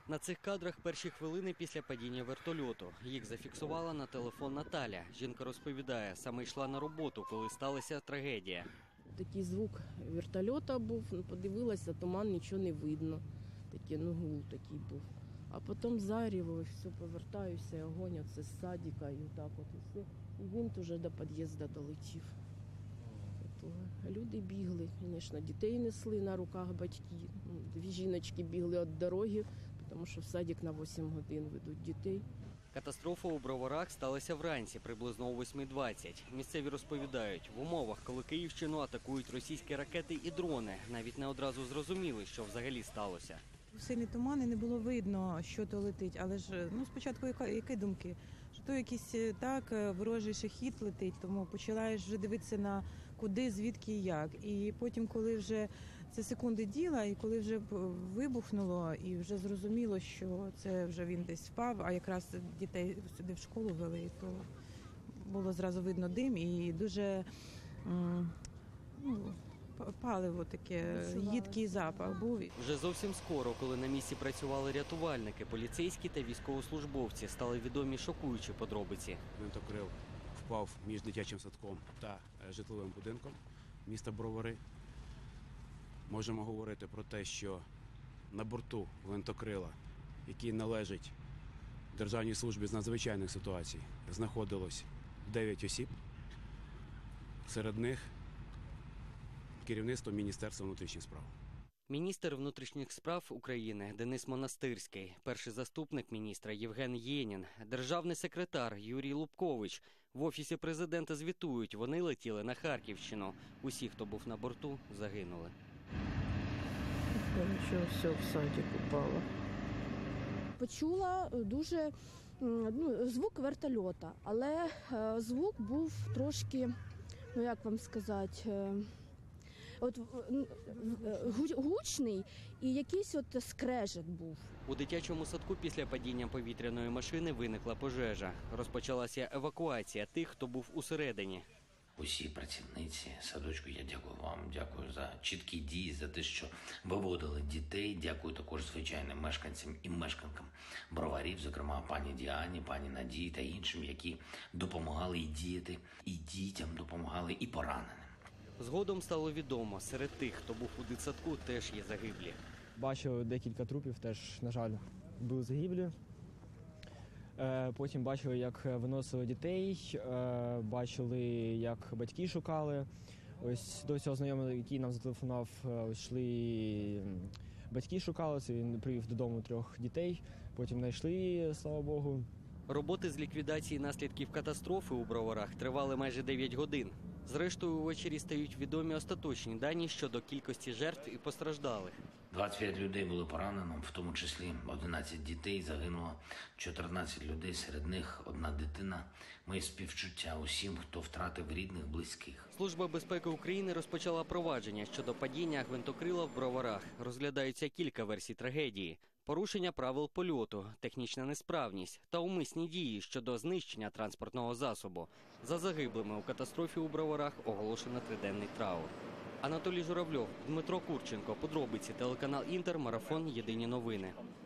На цих кадрах перші хвилини після падіння вертольоту. Їх зафіксувала на телефон Наталя. Жінка розповідає, саме йшла на роботу, коли сталася трагедія. Такий звук вертольота був, подивилася, туман, нічого не видно. Такий, гул такий був. А потім заріво, все, повертаюся, огонь, оце з садика, і так от, і все. І він вже до під'їзду долетів. Люди бігли, звісно, дітей несли на руках батьки. Дві жіночки бігли від дороги, тому що в садик на 8 годин ведуть дітей. Катастрофа у Броварах сталася вранці, приблизно о 8:20. Місцеві розповідають, в умовах, коли Київщину атакують російські ракети і дрони, навіть не одразу зрозуміли, що взагалі сталося. Сильний туман і не було видно, що то летить, але ж спочатку які думки? Що то якийсь ворожий шахід летить, тому починаєш вже дивитися на куди, звідки і як. І потім, коли вже це секунди діла, і коли вже вибухнуло, і вже зрозуміло, що це вже він десь впав, а якраз дітей сюди в школу вели, то було зразу видно дим і дуже паливо таке, їдкий запах був. Вже зовсім скоро, коли на місці працювали рятувальники, поліцейські та військовослужбовці, стали відомі шокуючі подробиці. Гвинтокрил впав між дитячим садком та житловим будинком міста Бровари. Можемо говорити про те, що на борту гвинтокрила, який належить Державній службі з надзвичайних ситуацій, знаходилось 9 осіб. Серед них керівництво Міністерства внутрішніх справ. Міністр внутрішніх справ України Денис Монастирський, перший заступник міністра Євген Єнін, державний секретар Юрій Лубкович. В Офісі президента звітують, вони летіли на Харківщину. Усі, хто був на борту, загинули. Нічого, все в садик упало. Почула дуже звук вертольота, але звук був трошки, як вам сказати, гучний і якийсь скрежет був. У дитячому садку після падіння повітряної машини виникла пожежа. Розпочалася евакуація тих, хто був усередині. Усі працівниці садочку, я дякую вам, дякую за чіткі дії, за те, що виводили дітей. Дякую також звичайним мешканцям і мешканкам Броварів, зокрема пані Діані, пані Надії та іншим, які допомагали і діяти, і дітям допомагали, і пораненим. Згодом стало відомо, серед тих, хто був у дитсадку, теж є загиблі. Бачив декілька трупів, теж, на жаль, були загиблі. Потім бачили, як виносили дітей, бачили, як батьки шукали. Ось до цього знайомого, який нам зателефонував, йшли батьки шукали, це він привів додому 3 дітей, потім знайшли, слава Богу. Роботи з ліквідації наслідків катастрофи у Броварах тривали майже 9 годин. Зрештою, увечері стають відомі остаточні дані щодо кількості жертв і постраждалих. 25 людей були поранено, в тому числі 11 дітей, загинуло 14 людей, серед них 1 дитина. Мої співчуття усім, хто втратив рідних, близьких. Служба безпеки України розпочала провадження щодо падіння гвинтокрила в Броварах. Розглядаються кілька версій трагедії. Порушення правил польоту, технічна несправність та умисні дії щодо знищення транспортного засобу. За загиблими у катастрофі у Броварах оголошено 3-денний траур. Анатолій Журавльов, Дмитро Курченко. Подробиці, телеканал Інтер, марафон «Єдині новини».